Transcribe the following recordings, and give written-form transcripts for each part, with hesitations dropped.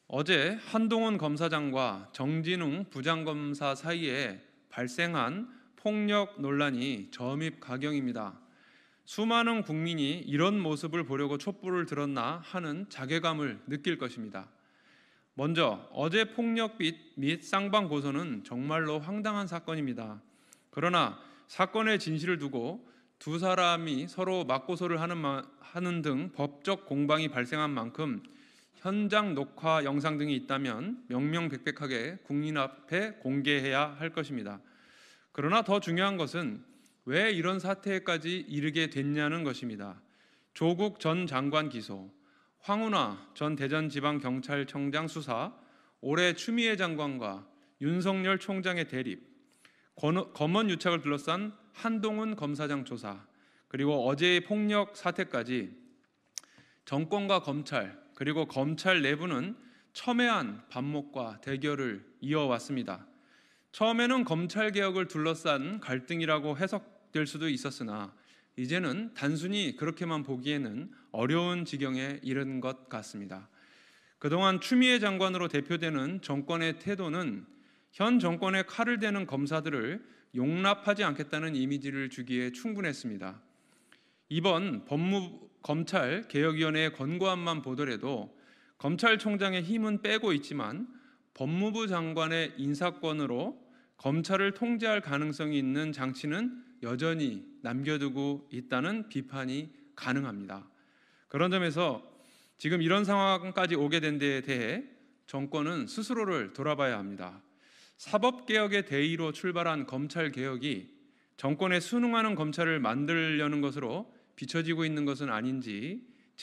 어제 한동훈 검사장과 정진웅 부장검사 사이에 발생한 폭력 논란이 점입가경입니다. 수많은 국민이 이런 모습을 보려고 촛불을 들었나 하는 자괴감을 느낄 것입니다. 먼저 어제 폭력빛 및 쌍방 고소는 정말로 황당한 사건입니다. 그러나 사건의 진실을 두고 두 사람이 서로 맞고소를 하는 등 법적 공방이 발생한 만큼 현장 녹화 영상 등이 있다면 명명백백하게 국민 앞에 공개해야 할 것입니다. 그러나 더 중요한 것은 왜 이런 사태까지 이르게 됐냐는 것입니다. 조국 전 장관 기소, 황운하 전 대전지방경찰청장 수사, 올해 추미애 장관과 윤석열 총장의 대립, 검언 유착을 둘러싼 한동훈 검사장 조사, 그리고 어제의 폭력 사태까지 정권과 검찰, 그리고 검찰 내부는 첨예한 반목과 대결을 이어왔습니다. 처음에는 검찰개혁을 둘러싼 갈등이라고 해석될 수도 있었으나 이제는 단순히 그렇게만 보기에는 어려운 지경에 이른 것 같습니다. 그동안 추미애 장관으로 대표되는 정권의 태도는 현 정권에 칼을 대는 검사들을 용납하지 않겠다는 이미지를 주기에 충분했습니다. 이번 검찰개혁위원회의 권고안만 보더라도 검찰총장의 힘은 빼고 있지만 법무부 장관의 인사권으로 검찰을 통제할 가능성이 있는 장치는 여전히 남겨두고 있다는 비판이 가능합니다. 그런 점에서 지금 이런 상황까지 오게 된 데에 대해 정권은 스스로를 돌아봐야 합니다. 사법개혁의 대의로 출발한 검찰개혁이 정권에 순응하는 검찰을 만들려는 것으로 비춰지고 있는 것은 아닌지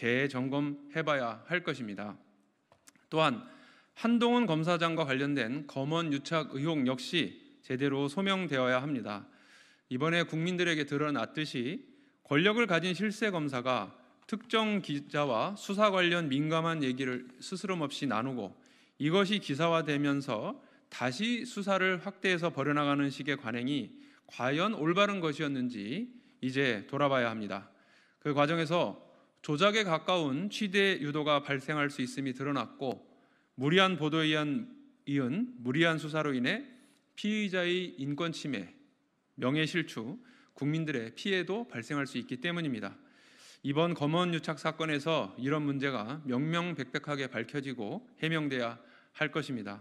재점검해봐야 할 것입니다. 또한 한동훈 검사장과 관련된 검언 유착 의혹 역시 제대로 소명되어야 합니다. 이번에 국민들에게 드러났듯이 권력을 가진 실세 검사가 특정 기자와 수사 관련 민감한 얘기를 스스럼없이 나누고 이것이 기사화되면서 다시 수사를 확대해서 벌여나가는 식의 관행이 과연 올바른 것이었는지 이제 돌아봐야 합니다. 그 과정에서 조작에 가까운 취재 유도가 발생할 수 있음이 드러났고 무리한 보도에 이은 무리한 수사로 인해 피의자의 인권 침해, 명예 실추, 국민들의 피해도 발생할 수 있기 때문입니다. 이번 검언 유착 사건에서 이런 문제가 명명백백하게 밝혀지고 해명돼야 할 것입니다.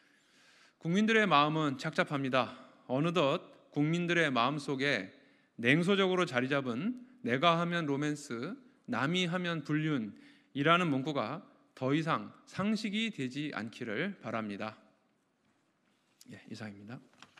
국민들의 마음은 착잡합니다. 어느덧 국민들의 마음속에 냉소적으로 자리 잡은 내가 하면 로맨스, 남이 하면 불륜이라는 문구가 더 이상 상식이 되지 않기를 바랍니다. 이상입니다.